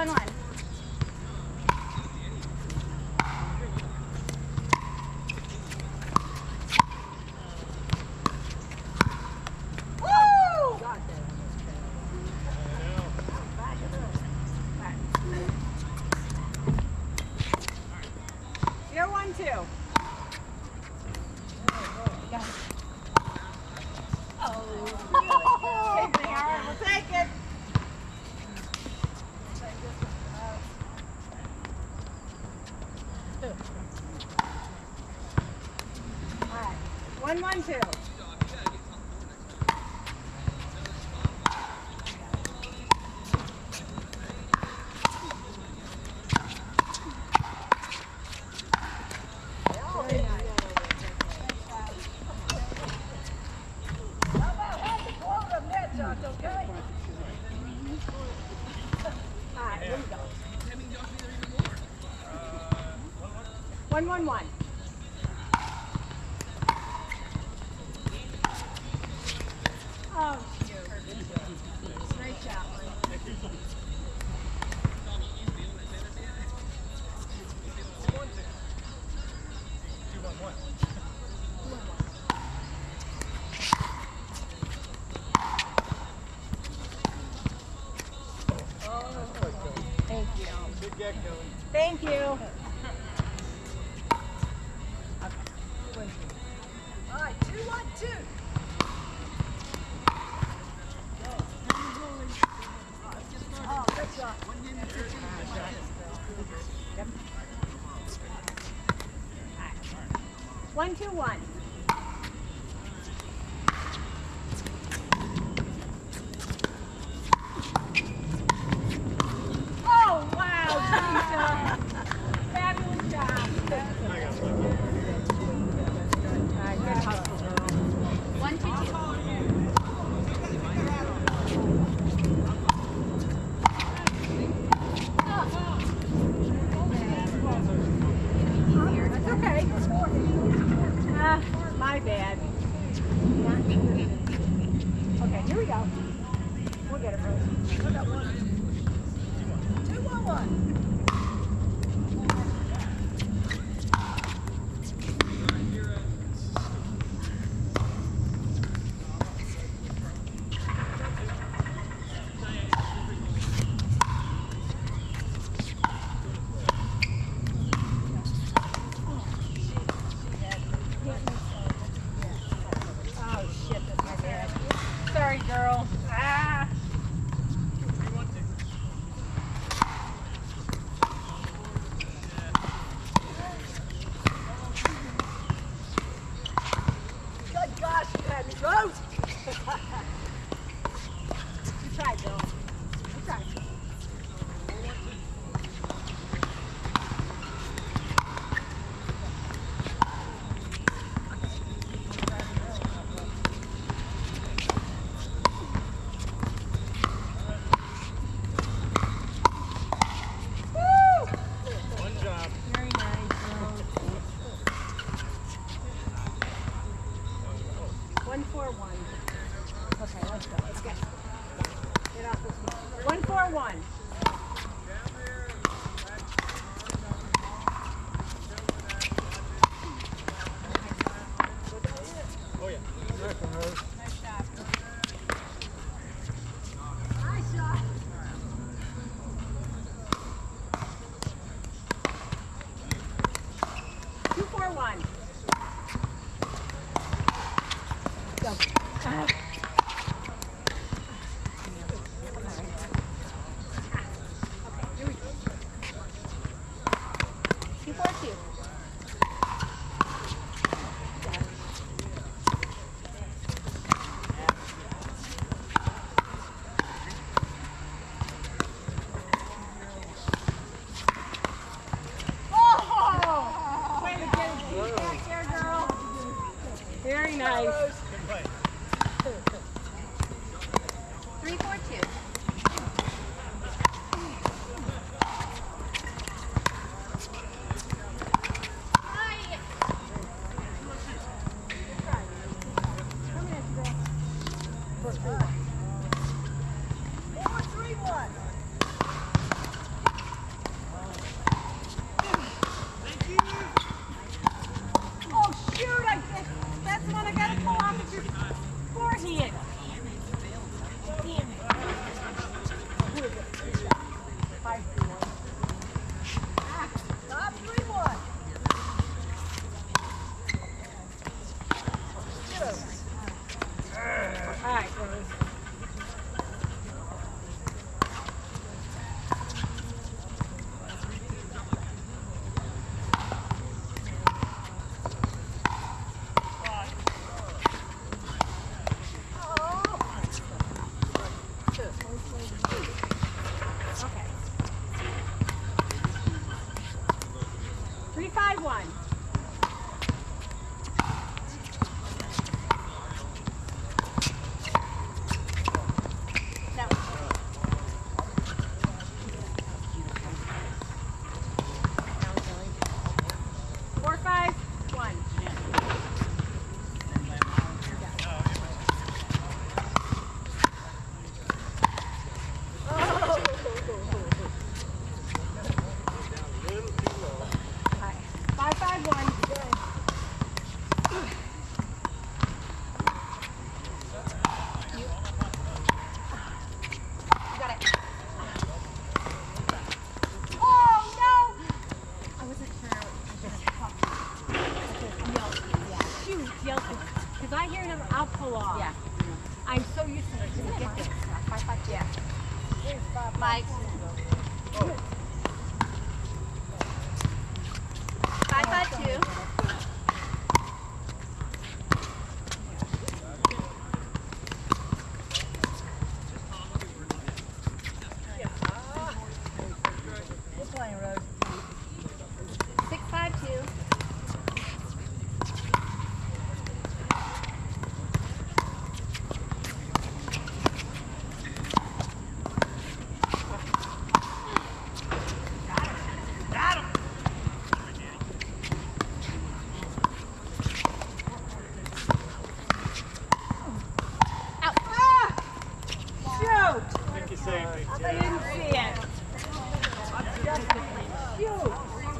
2-1-1. You're 1-2. Oh, we'll take it. All right, 1-1-2. Okay. All right, here we go. 1-1-1. Oh, shoot. Great job. Thank you. Good gag, Kelly. Thank you. Okay. All right, 2-1-2. Oh, good shot. Yep. All right. 1-2-1. Oh, wow, Teresa. Fabulous job. All right, good hustle, girl. 1-2-2. That's okay. My bad. Okay, here we go. We'll get it, Rose. 2-1-1. Oh shit, that's my bad. Sorry, girl. Ah. Good gosh, you had me, Rose. You tried, Bill. You tried. One job. Very nice, Rose. 1-4-1. Okay, let's go. Let's get off this one. 1-4-1. Oh, yeah. Nice one, Rose. Nice shot. Nice shot. Two, 4-1. Go. Okay. 3-5-1. No. 4-5-1. Alright. 5-5-1. You got it. Oh no! I wasn't sure. Shoot, yell. Because I hear them, I'll pull off. Yeah. I'm so used to it. Get this. 5-5. Yeah. Mike. 5-5-2. We're playing road. 6-5-2. Saved me. I didn't see it. Shoot.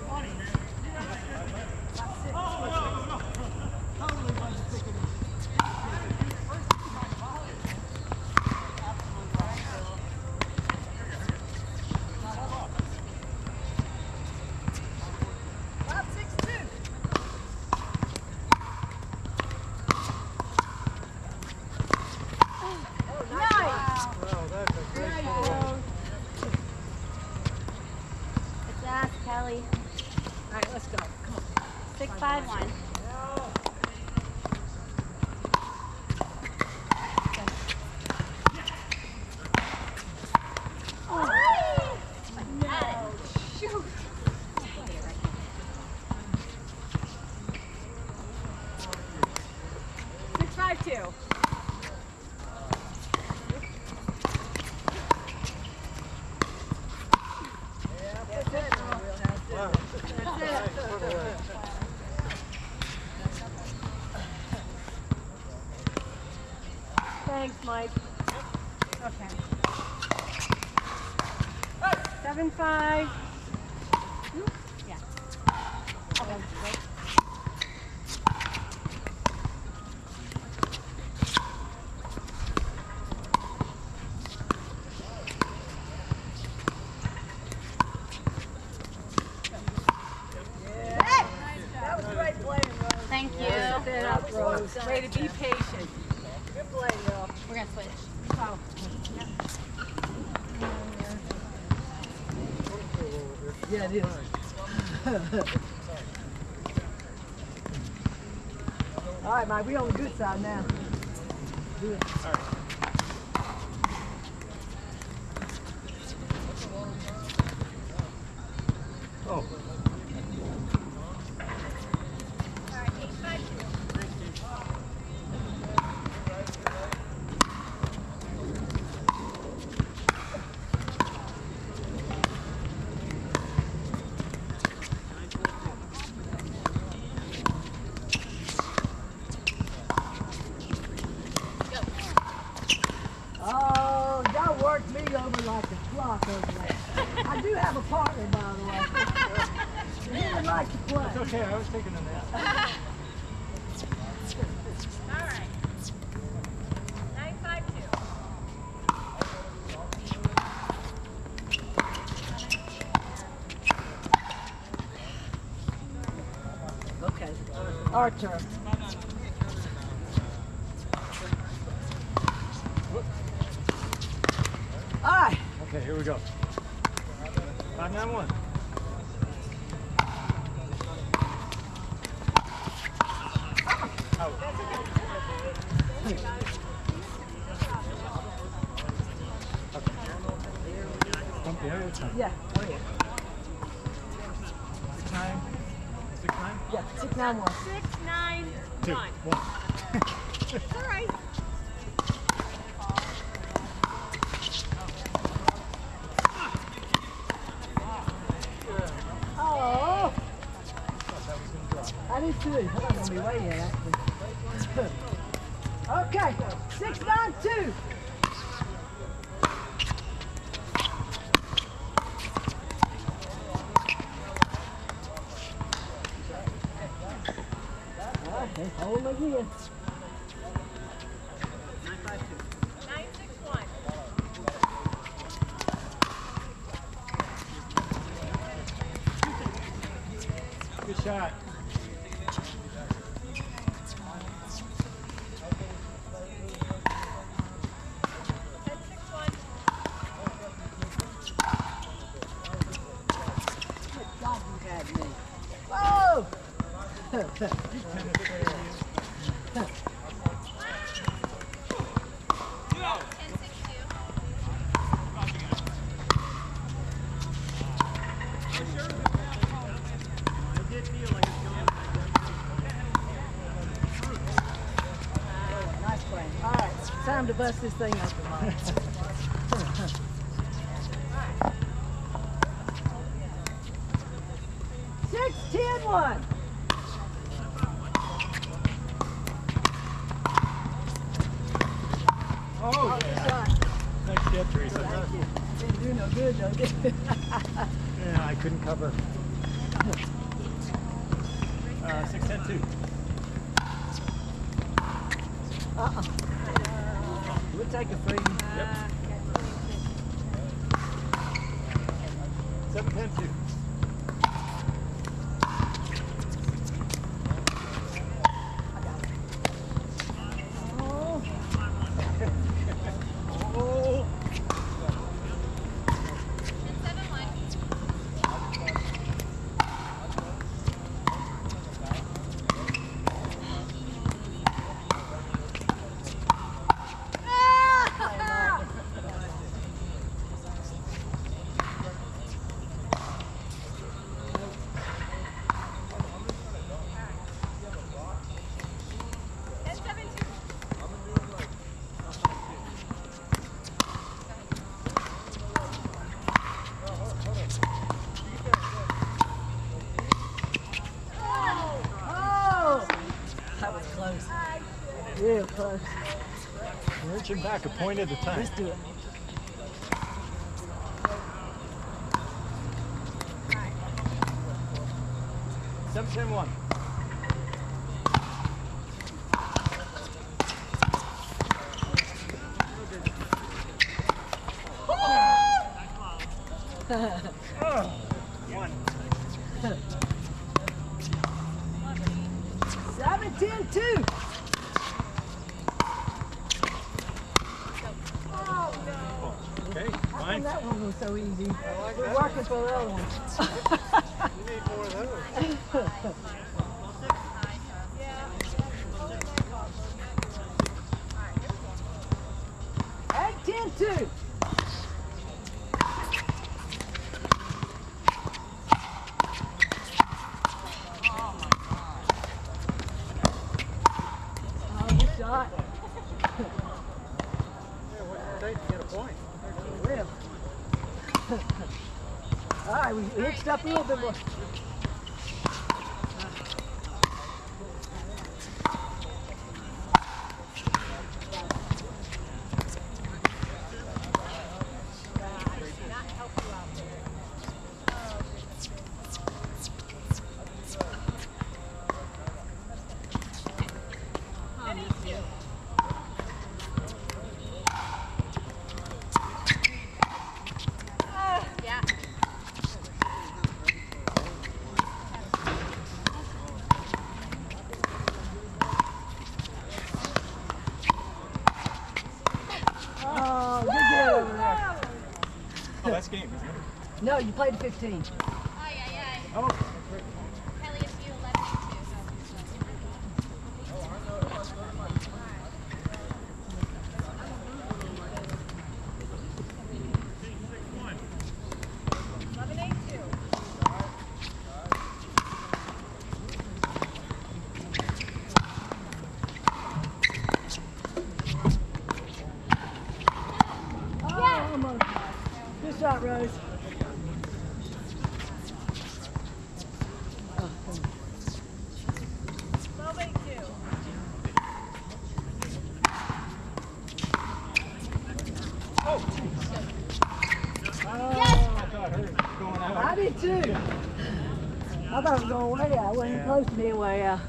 Kelly. All right, let's go. Come on. 6-5-1. Oh. No. Shoot. 6-5-2. Thanks, Mike. Okay. 7-5. Yeah. Okay. That was great playing, Rose. Thank you. Set that up, Rose. Way to be patient. Good play, girl. We're going to switch. Oh. Yep. Yeah, it is. All right, Mike, we're on the good side now. Do it. All right. Oh. Oh, y'all worked me over like a clock over there. I do have a partner, by the way. He would like to play. It's okay, I was taking a nap. All right. 9-5-2. Okay. Our turn. All right. Okay, here we go. 5-9-1. Out. Yeah, it's fine. Yeah. Oh yeah. 6-9. 6-9. Yeah. 6-9-1. 6, 9, 1. 2, 1. It's all right. Oh. Thought that was going to drop. I did too. I'm not gonna be way yet, actually. Okay. 6-9-2. Okay, hold again. 9, 6, 1. Good shot. God, you had me. Whoa! Nice play. All right, time to bust this thing open, Mom. 6-10-1. Oh, Good yeah. shot. Nice hit, Teresa. Thank you. Didn't do no good, though, did it? Yeah, I couldn't cover. 6-10-2. We'll take a free. Yep. 7-10-2. Oh. Oh. Oh! That was close. Real close. We're inching back a point at a time. Let's do it. Seven, 10-1. One. 7-10-2. Okay, How come fine. that one was so easy? like We're that working for the other one. You need more of those. 8-10-2. Oh, good shot. Take to get a point. Real. All right, we hitched up a little bit more. Yeah. Oh, good get over there. Oh, that's game, isn't it? No, you played 15. Oh. shot, Rose. I did too. I thought it was going way out. I wasn't close to being way out.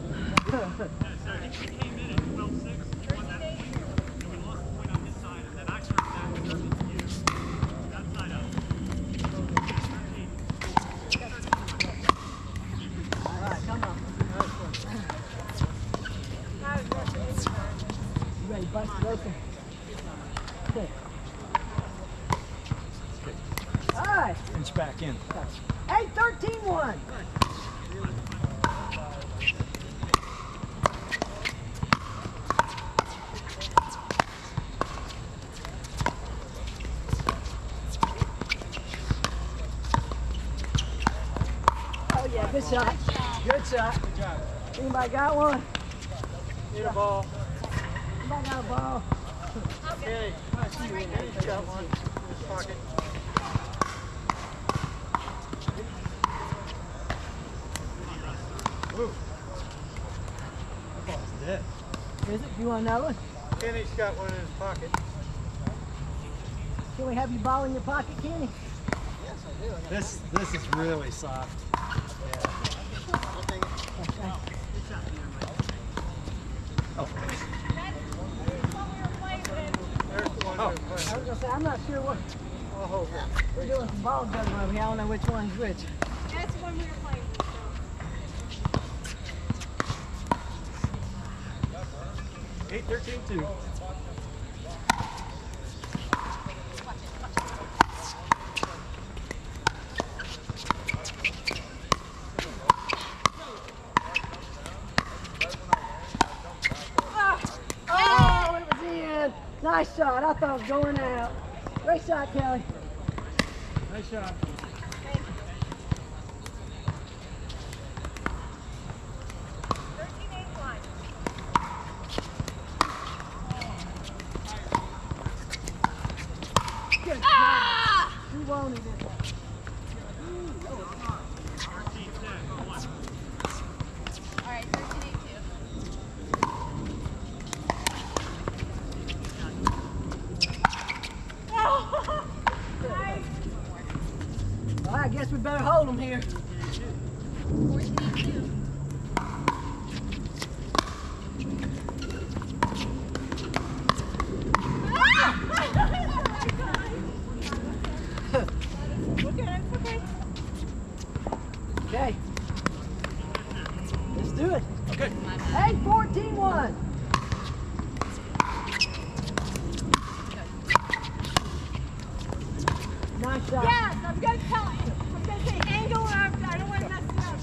Alright, come on. You ready to bust it open? Okay. Alright. Inch back in. 8-13-1. Oh yeah, good shot. Good shot. Good job. Anybody got one? Need a ball. Anybody got a ball? Kenny, Kenny's got one in his pocket. Ooh. That ball's dead. Is it? You want another one? Kenny's got one in his pocket. Can we have your ball in your pocket, Kenny? Yes, I do. This is really soft. There's the one we're I was playing. gonna say, I'm not sure what I'll hold it. we're doing some ball juggling over here. I don't know which one's which. That's the one we were playing with. 8-13-2. Oh, it was in. Nice shot. I thought it was going out. Great shot, Kelly. Nice shot. Good job. You wanted it. Well, I guess we better hold them here. Okay. Let's do it. Okay. 8-14-1. Nice shot. Yes, I'm going to tell him. I'm going to say angle or I don't want to mess it up.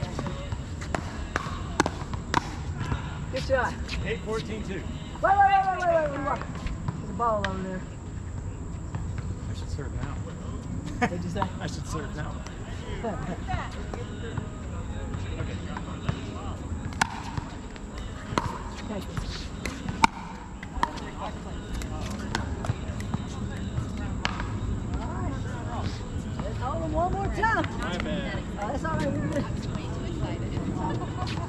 Good shot. 8-14-2. Wait. There's a ball over there. I should serve now. What'd you say? I should serve now. Take it. All right. Let's hold them one more time. My bad. That's all right. We're good.